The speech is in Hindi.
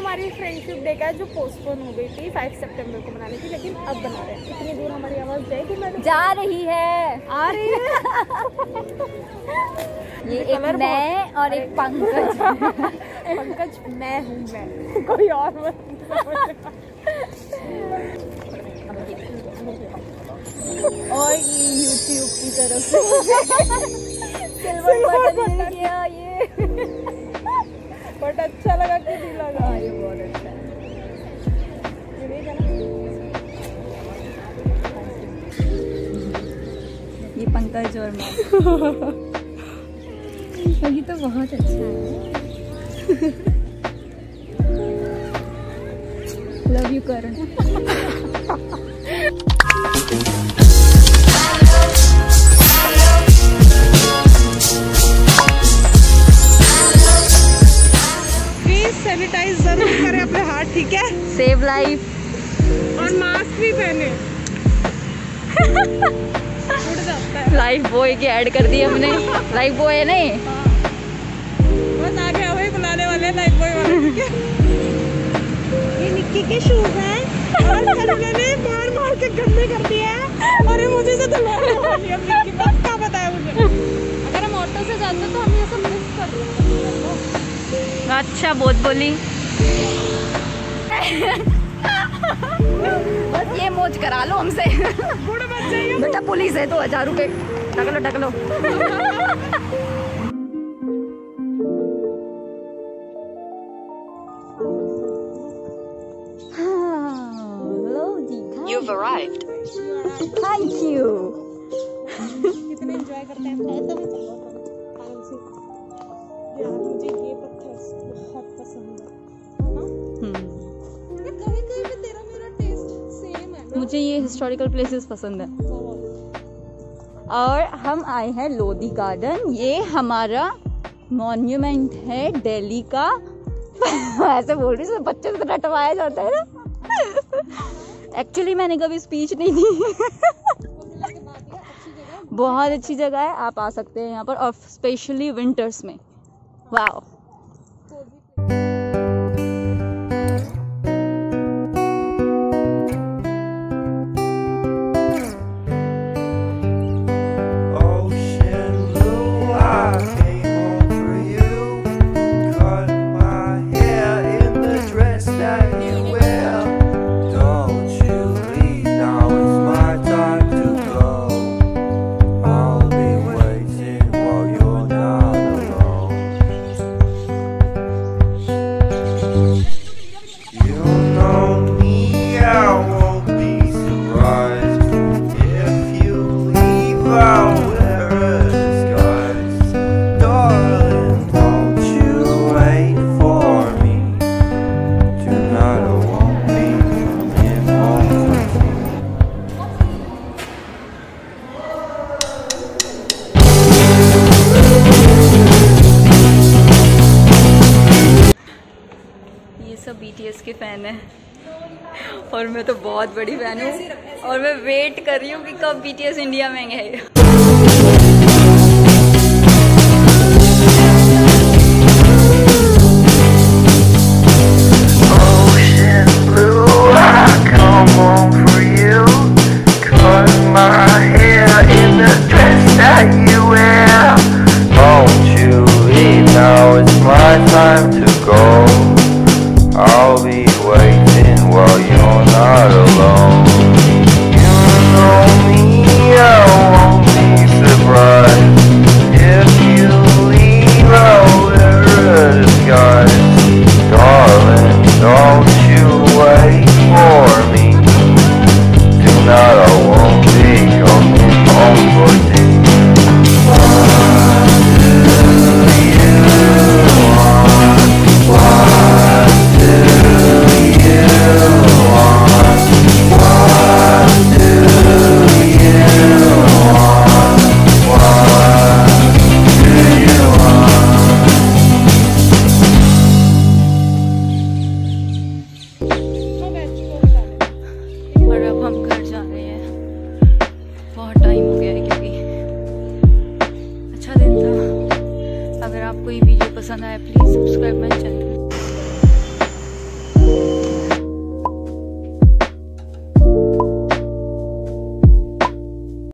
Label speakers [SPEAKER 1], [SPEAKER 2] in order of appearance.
[SPEAKER 1] हमारी फ्रेंडशिप डे का जो पोस्टपोन हो गई थी 5 सितंबर को मनाने की, लेकिन अब बना रहे हैं। इतनी दूर हमारी आवाज़ जाएगी मैडम?
[SPEAKER 2] जा रही है,
[SPEAKER 1] आ रही है।
[SPEAKER 2] ये एक मैं और एक पंकज।
[SPEAKER 1] पंकज मैं हूँ, मैं कोई और मत।
[SPEAKER 2] और ये YouTube की तरफ से सिल्वर बटन मिल गया ये।
[SPEAKER 1] बट अच्छा लगा कि नहीं लगा?
[SPEAKER 2] ये बहुत अच्छा है। ये पंकज और मैं। ये तो बहुत अच्छा है। Love you Karan.
[SPEAKER 1] सैनिटाइज जरूर करें अपने हाथ, ठीक है?
[SPEAKER 2] Save life.
[SPEAKER 1] और मास्क भी पहने। उड़ जाता है।
[SPEAKER 2] लाइफ बॉय की ऐड कर दी हमने। लाइफ बॉय है नहीं?
[SPEAKER 1] बस आ गया वही बुलाने वाले लाइफ बॉय वाले, ठीक है? ये निक्की के शूज हैं और उन्होंने मार के गंदे कर दिए हैं और ये मुझे से धुलवाने वाली है। निक्की पक्का बताया मुझे। अगर हम ऑटो से जाते तो हम ये सब मिस कर देते।
[SPEAKER 2] अच्छा बहुत बोली। बस ये मौज करा लो हमसे। बेटा पुलिस है तो 1000 रुपए टक लो। You've arrived. Thank you.
[SPEAKER 1] कितने एंजॉय करते हैं ऐसा भी चलो आराम से। यार मुझे ये पत्थर बहुत पसंद है ना? कहीं भी तेरा मेरा टेस्ट सेम है ना?
[SPEAKER 2] मुझे ये हिस्टोरिकल प्लेसेस पसंद है। और हम आए हैं लोधी गार्डन। ये हमारा मॉन्यूमेंट है दिल्ली का। ऐसे बोल रही हूँ, बच्चे से रटवाया जाता है ना। एक्चुअली मैंने कभी स्पीच नहीं दी। बहुत अच्छी जगह है, आप आ सकते हैं यहाँ पर, और स्पेशली विंटर्स में। वाओ। सब BTS के फैन है और मैं तो बहुत बड़ी फैन हूँ और मैं वेट कर रही हूँ कि कब BTS इंडिया में आएंगे।